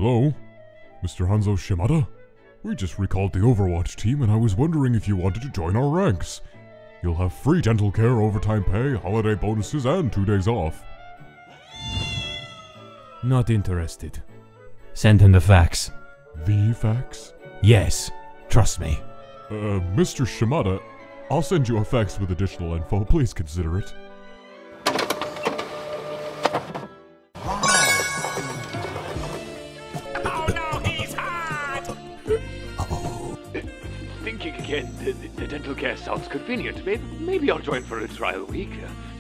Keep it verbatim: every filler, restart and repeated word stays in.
Hello? Mister Hanzo Shimada? We just recalled the Overwatch team and I was wondering if you wanted to join our ranks. You'll have free dental care, overtime pay, holiday bonuses, and two days off. Not interested. Send him the fax. The fax? Yes, trust me. Uh, Mister Shimada, I'll send you a fax with additional info. Please consider it. Thinking again, the, the dental care sounds convenient. Maybe, maybe I'll join for a trial week.